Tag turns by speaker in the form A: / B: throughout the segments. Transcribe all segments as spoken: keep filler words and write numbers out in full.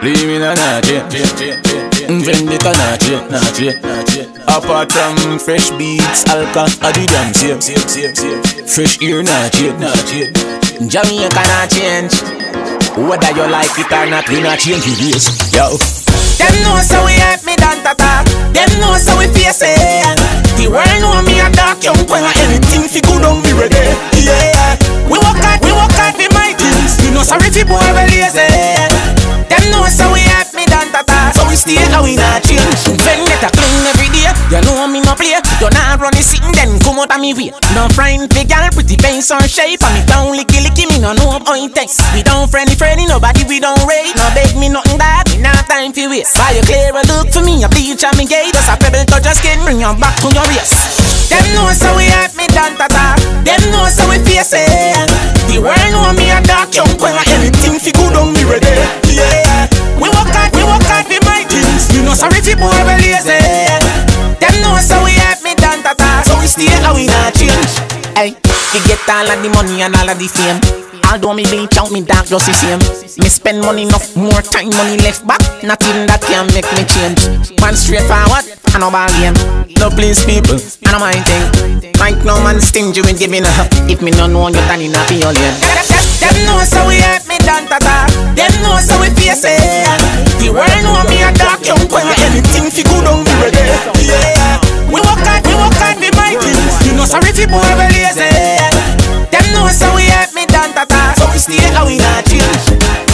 A: Leave me na na jet, Vendetta na jet, na jet, na jet. Apart from fresh beats, alka, adi damn same, same, same, same. Fresh ear na jet, na jet. Jamaica na change. Whether you like it or not, we not change the ways. Yo.
B: Them know so we have me done tata. Them know so we face it. The world know me a dark young boy. Anything fi good on me ready. Yeah. We work hard, we work hard for my things. You know sorry fi boy we lazy. Them know so we have me done tata. So we stay and we not change. Vendetta clean every day. You know me no play. You not run the sitting then come out of me way. No friend big girl, pretty face on shape. And me down licky licky me no know how it takes. We don't friendly friendly nobody we don't rate. No beg me nothing that. Me not time for waste. Buy a clear a look for me a bleach and me gate. Just a pebble touch your skin, bring your back to your waist. Them know so we have me done tata. Them know so we face it. The world know me a dark young boy. Anything fi good on me ready. Yeah. We work hard, we work hard for my things. You know sorry fi boy we lazy. Them know so we have me done tata. So we stay and we not change. Hey, we get all of the money and all of the fame. Although me bleach out me dark just the same. Me spend money enough, more time money left back. Not even that can make me change. Man straight forward, I no ball game. No please people, I no mind thing. Mike no man stingy with giving up. If me no know you then in a your lane. Them know so we have me done tata. Them know so we face it. The world know me a dark young boy. Anything fi good on me ready. Yeah. We work hard, we work hard for my things. You know sorry fi boy we lazy. Them know so we have me done tata. So we stay and we not change.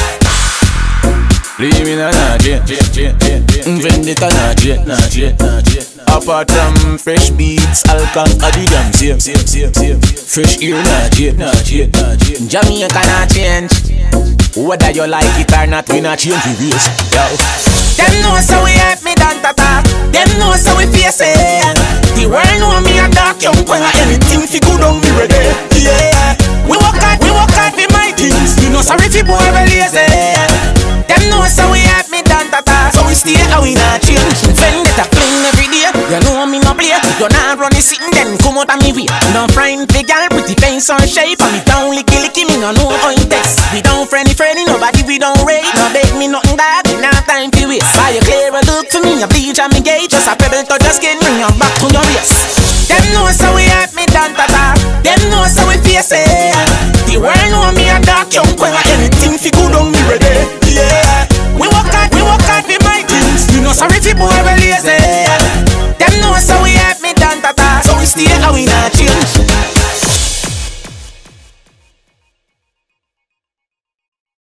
A: Leave me na na jet, Vendetta na jet, na jet, na jet. Apart from fresh beats, alka, adi damn same, same, same, same. Fresh ear na jet, na jet, na jet.
B: Jamaica na change.
A: Whether you like it or not, we not change the ways. Yo.
B: Them know so we have me done tata. Them know so we face it. The world know me a dark young boy. Anything fi good on me ready. Yeah. We work hard, we work hard for my things. You know sorry fi boy we lazy. Them know so we have me done tata. So we stay and we not change. Vendetta clean every day. You know me no play. You not run the sitting then come out of me way. No friend big girl, pretty face on shape. And me down licky licky me no know how it takes. We don't friendly friendly nobody we don't rate. No beg me nothing that. We not time for waste. Buy a clear a look for me a bleach and me gate. Just a pebble touch your skin, bring your back to your waist. Them know so we have me done tata. Them know so we face it. The world know me a dark young boy. Anything fi good on me